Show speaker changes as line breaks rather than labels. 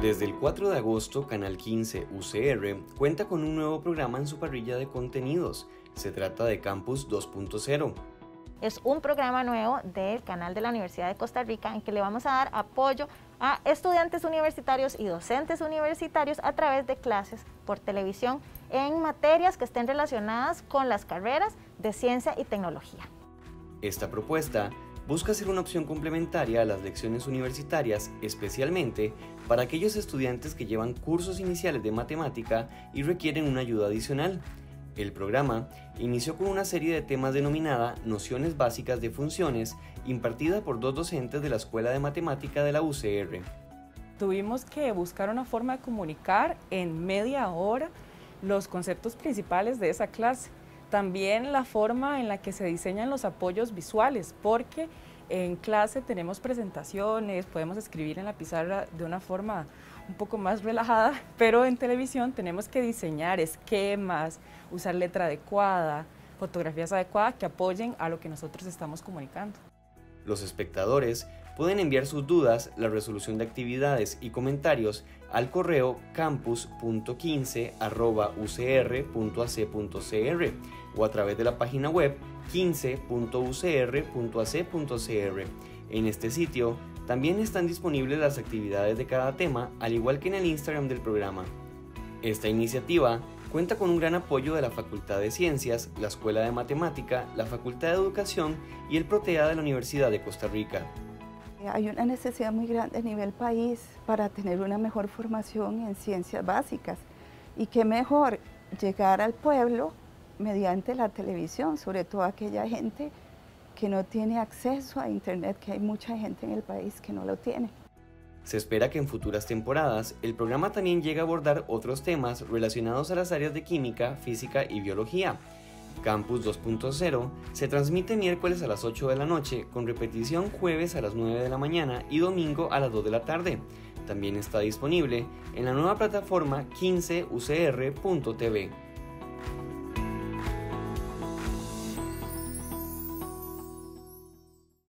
Desde el 4 de agosto, Canal 15 UCR cuenta con un nuevo programa en su parrilla de contenidos. Se trata de Campus 2.0.
Es un programa nuevo del canal de la Universidad de Costa Rica en que le vamos a dar apoyo a estudiantes universitarios y docentes universitarios a través de clases por televisión en materias que estén relacionadas con las carreras de ciencia y tecnología.
Esta propuesta busca ser una opción complementaria a las lecciones universitarias, especialmente para aquellos estudiantes que llevan cursos iniciales de matemática y requieren una ayuda adicional. El programa inició con una serie de temas denominada Nociones Básicas de Funciones, impartida por 2 docentes de la Escuela de Matemática de la UCR.
Tuvimos que buscar una forma de comunicar en media hora los conceptos principales de esa clase. También la forma en la que se diseñan los apoyos visuales, porque en clase tenemos presentaciones, podemos escribir en la pizarra de una forma un poco más relajada, pero en televisión tenemos que diseñar esquemas, usar letra adecuada, fotografías adecuadas que apoyen a lo que nosotros estamos comunicando.
Los espectadores pueden enviar sus dudas, la resolución de actividades y comentarios al correo campus.15@ucr.ac.cr o a través de la página web 15.ucr.ac.cr. En este sitio también están disponibles las actividades de cada tema, al igual que en el Instagram del programa. Esta iniciativa cuenta con un gran apoyo de la Facultad de Ciencias, la Escuela de Matemática, la Facultad de Educación y el Protea de la Universidad de Costa Rica.
Hay una necesidad muy grande a nivel país para tener una mejor formación en ciencias básicas y qué mejor llegar al pueblo mediante la televisión, sobre todo aquella gente que no tiene acceso a internet, que hay mucha gente en el país que no lo tiene.
Se espera que en futuras temporadas el programa también llegue a abordar otros temas relacionados a las áreas de química, física y biología. Campus 2.0 se transmite miércoles a las 8 de la noche, con repetición jueves a las 9 de la mañana y domingo a las 2 de la tarde. También está disponible en la nueva plataforma 15ucr.tv.